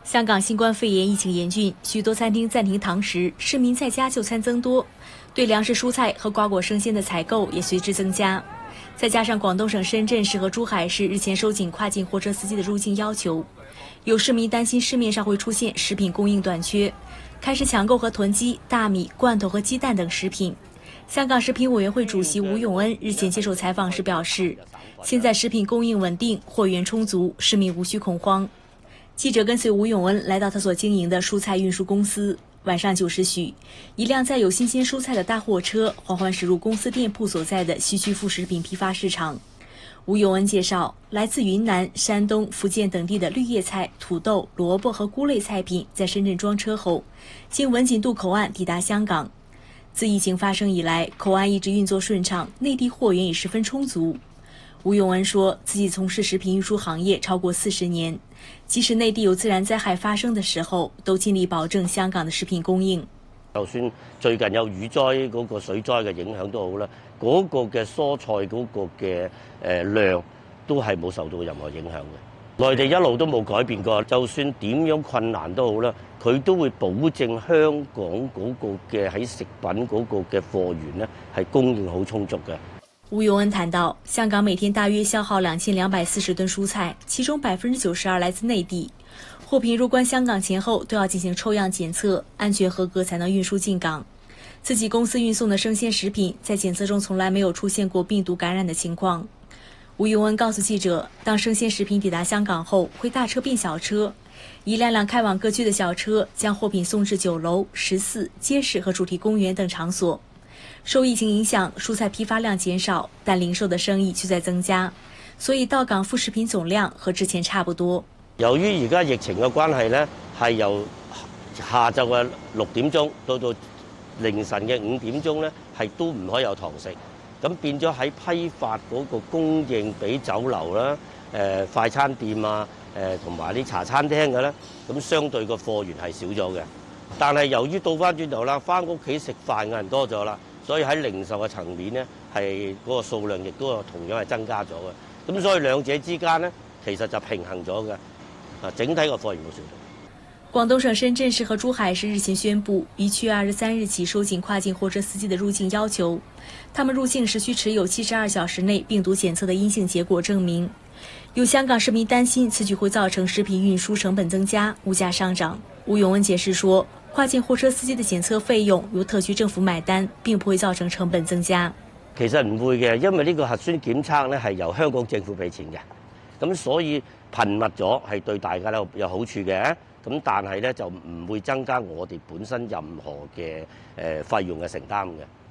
香港新冠肺炎疫情严峻，许多餐厅暂停堂食，市民在家就餐增多，对粮食、蔬菜和瓜果生鲜的采购也随之增加。再加上广东省深圳市和珠海市日前收紧跨境货车司机的入境要求，有市民担心市面上会出现食品供应短缺，开始抢购和囤积大米、罐头和鸡蛋等食品。香港食品委员会主席吴永恩日前接受采访时表示，现在食品供应稳定，货源充足，市民无需恐慌。记者跟随吴永恩来到他所经营的蔬菜运输公司，晚上9时许，一辆载有新鲜蔬菜的大货车缓缓驶入公司店铺所在的西区副食品批发市场。吴永恩介绍，来自云南、山东、福建等地的绿叶菜、土豆、萝卜和菇类菜品在深圳装车后，经文锦渡口岸抵达香港。自疫情发生以来，口岸一直运作顺畅，内地货源也十分充足。吴永恩说，自己从事食品运输行业超过40年，即使内地有自然灾害發生的時候，都盡力保證香港的食品供應。 就算最近有雨災嗰個水災嘅影響都好啦，嗰個嘅蔬菜嗰個嘅量都係冇受到任何影響嘅。內地一路都冇改變過，就算點樣困難都好啦，佢都會保證香港嗰個嘅喺食品嗰個嘅貨源呢係供應好充足嘅。 吴永恩谈到，香港每天大约消耗2240吨蔬菜，其中92%来自内地。货品入关香港前后都要进行抽样检测，安全合格才能运输进港。自己公司运送的生鲜食品在检测中从来没有出现过病毒感染的情况。吴永恩告诉记者，当生鲜食品抵达香港后，会大车变小车，一辆辆开往各区的小车将货品送至酒楼、食肆、街市和主题公园等场所。受疫情影响，蔬菜批发量减少，但零售的生意却在增加，所以到港副食品總量和之前差不多。 由於而家疫情嘅關係呢，係由下晝嘅6點鐘到凌晨嘅5點鐘呢，係都唔可以有堂食。咁變咗喺批發嗰個供應俾酒樓啦、快餐店啊、同埋啲茶餐廳嘅咧，咁相對個貨源係少咗嘅。但係由於倒翻轉頭啦，翻屋企食飯嘅人多咗啦。所以喺零售嘅層面呢，係嗰個數量亦都同樣係增加咗嘅。咁所以兩者之間呢，其實就平衡咗嘅。整體個貨源冇少到。 廣東省深圳市和珠海市日前宣布，於7月23日起收緊跨境貨車司機的入境要求。他們入境時需持有72小時內病毒檢測的陰性結果證明。有香港市民擔心此舉會造成食品運輸成本增加、物價上漲。吳永恩解釋說，跨境貨車司機的檢測費用由特區政府買單，並不會造成成本增加。 其實唔會嘅，因為呢個核酸檢測咧係由香港政府俾錢嘅，咁所以頻密咗係對大家咧有好處嘅。咁但係咧就唔會增加我哋本身任何嘅費用嘅承擔嘅。